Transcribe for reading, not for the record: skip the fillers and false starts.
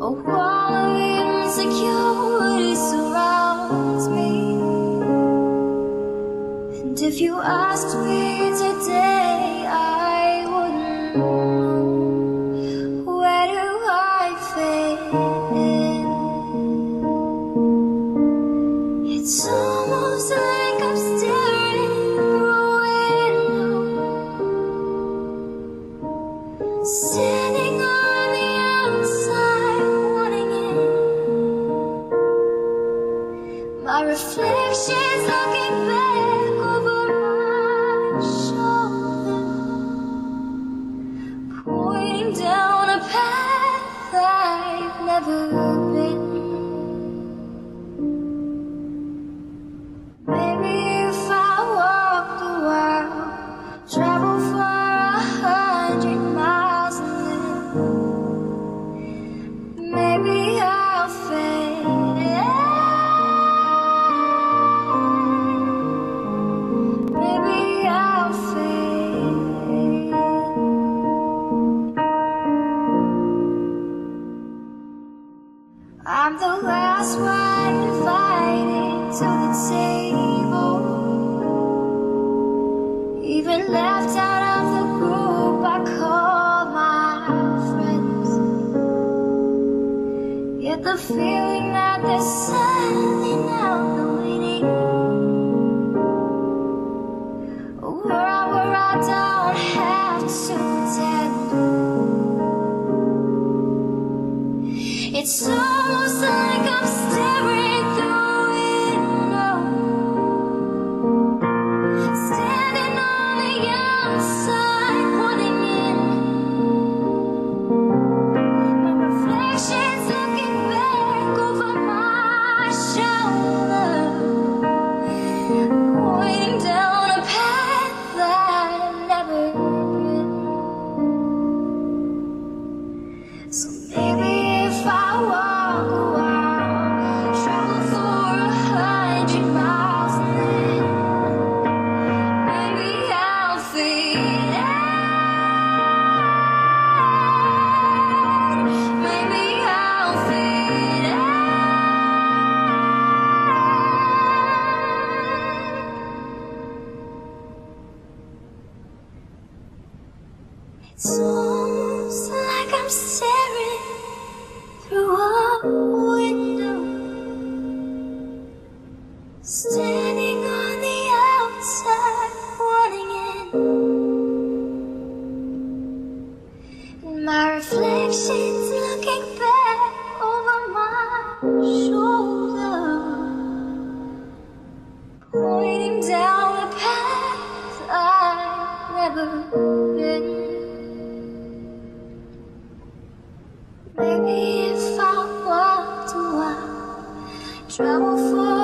A wall of insecurity surrounds me, and if you asked me today, I wouldn't know. Where do I fit in? It's almost like I'm staring through a window, standing on the outside, wanting in. My reflection's looking back over my shoulder, pointing down a path I've never been. Maybe if I walked a while, travel for 100 miles, and then maybe I'll fade in. Maybe I'll fade. I'm the last one invited to the table, even left out of the group I call my friends. Yet the feeling that they're sending out the waiting, where I don't have to pretend. It's almost like I'm staring through a window, standing on the outside, wanting in. My reflection's looking back over my shoulder, pointing down a path I've never been. So maybe if I walk a while, travel for 100 miles, and then maybe I'll fade out. Maybe I'll fade out. It's almost like I'm staring through a window, standing on the outside, wanting in. And my reflection's looking back over my shoulder, pointing down a path I've never been. Maybe if I walked a while, travel for